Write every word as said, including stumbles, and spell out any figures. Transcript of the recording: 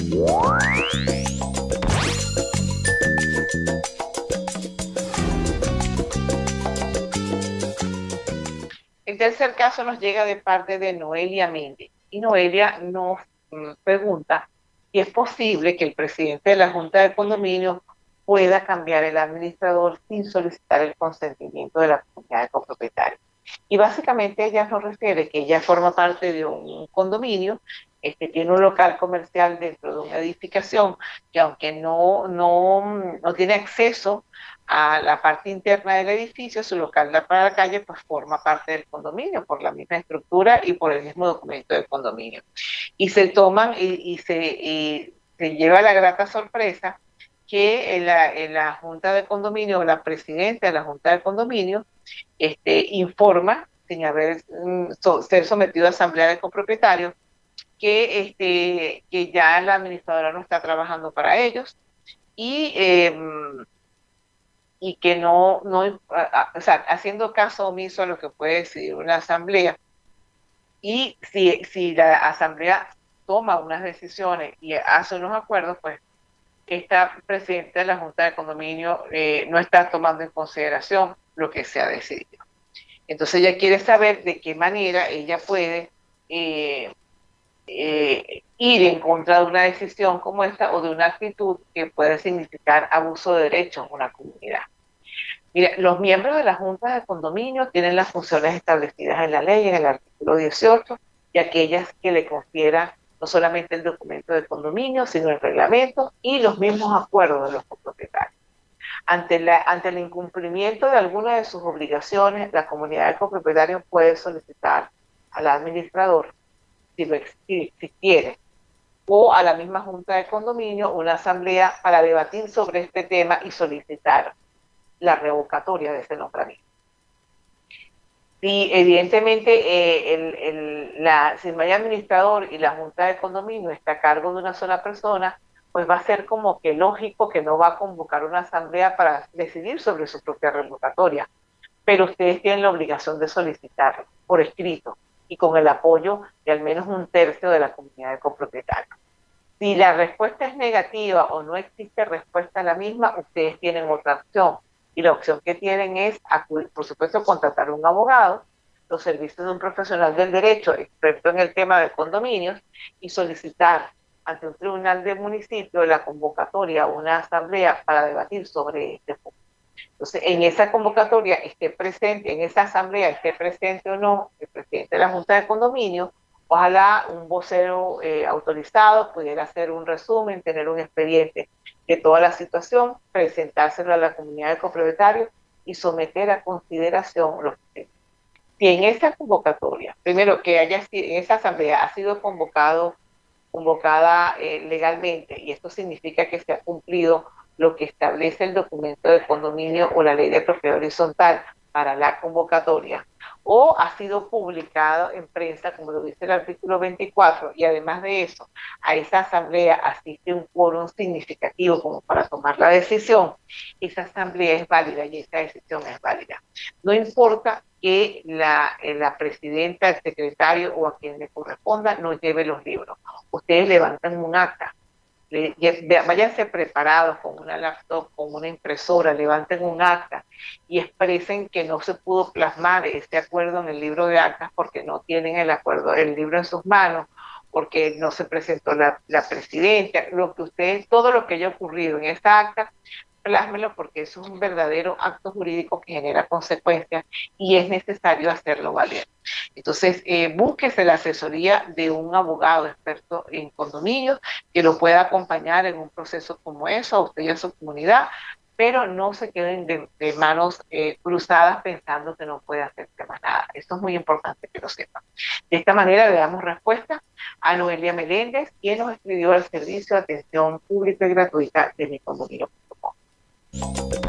El tercer caso nos llega de parte de Noelia Méndez. Y Noelia nos mm, pregunta si es posible que el presidente de la Junta de Condominio pueda cambiar el administrador sin solicitar el consentimiento de la comunidad de copropietarios. Y básicamente ella nos refiere que ella forma parte de un condominio, este, tiene un local comercial dentro de una edificación que aunque no, no, no tiene acceso a la parte interna del edificio, su local da para la calle, pues forma parte del condominio por la misma estructura y por el mismo documento del condominio. Y se toman y, y, se, y se lleva la grata sorpresa que en la, en la Junta de Condominio, la presidenta de la Junta de Condominio, este, informa, sin haber mm, so, ser sometido a asamblea de copropietarios, que, este, que ya la administradora no está trabajando para ellos y, eh, y que no, no a, a, o sea, haciendo caso omiso a lo que puede decidir una asamblea. Y si, si la asamblea toma unas decisiones y hace unos acuerdos, pues esta presidenta de la Junta de Condominio eh, no está tomando en consideración lo que se ha decidido. Entonces ella quiere saber de qué manera ella puede eh, eh, ir en contra de una decisión como esta o de una actitud que puede significar abuso de derechos en una comunidad. Mira, los miembros de la Junta de Condominio tienen las funciones establecidas en la ley, en el artículo dieciocho, y aquellas que le confieran no solamente el documento de condominio, sino el reglamento y los mismos acuerdos de los copropietarios. Ante, la, ante el incumplimiento de alguna de sus obligaciones, la comunidad de copropietarios puede solicitar al administrador, si lo si existiere, o a la misma Junta de Condominio una asamblea para debatir sobre este tema y solicitar la revocatoria de ese nombramiento. Si evidentemente eh, el, el, la, si no hay administrador y la Junta de Condominio está a cargo de una sola persona, pues va a ser como que lógico que no va a convocar una asamblea para decidir sobre su propia revocatoria. Pero ustedes tienen la obligación de solicitarlo por escrito y con el apoyo de al menos un tercio de la comunidad de copropietarios. Si la respuesta es negativa o no existe respuesta a la misma, ustedes tienen otra opción. Y la opción que tienen es, acudir, por supuesto, contratar un abogado, los servicios de un profesional del derecho, experto en el tema de condominios, y solicitar ante un tribunal del municipio la convocatoria a una asamblea para debatir sobre este punto. Entonces, en esa convocatoria esté presente, en esa asamblea esté presente o no el presidente de la Junta de Condominio, ojalá un vocero eh, autorizado pudiera hacer un resumen, tener un expediente de toda la situación, presentárselo a la comunidad de copropietarios y someter a consideración los temas. Si en esa convocatoria, primero que haya en esa asamblea ha sido convocado, convocada eh, legalmente, y esto significa que se ha cumplido lo que establece el documento de condominio o la ley de propiedad horizontal para la convocatoria, o ha sido publicado en prensa, como lo dice el artículo veinticuatro, y además de eso, a esa asamblea asiste un quórum significativo como para tomar la decisión, esa asamblea es válida y esa decisión es válida. No importa que la, la presidenta, el secretario o a quien le corresponda no lleve los libros. Ustedes levantan un acta, váyanse preparados con una laptop, con una impresora, levanten un acta y expresen que no se pudo plasmar este acuerdo en el libro de actas porque no tienen el acuerdo, el libro en sus manos, porque no se presentó la, la presidenta, lo que ustedes, todo lo que haya ocurrido en esta acta, plásmelo porque eso es un verdadero acto jurídico que genera consecuencias y es necesario hacerlo valer. Entonces, eh, búsquese la asesoría de un abogado experto en condominios que lo pueda acompañar en un proceso como eso, a usted y a su comunidad, pero no se queden de, de manos eh, cruzadas pensando que no puede hacerse más nada. Esto es muy importante que lo sepan. De esta manera le damos respuesta a Noelia Meléndez, quien nos escribió al servicio de atención pública y gratuita de mi condominio punto com.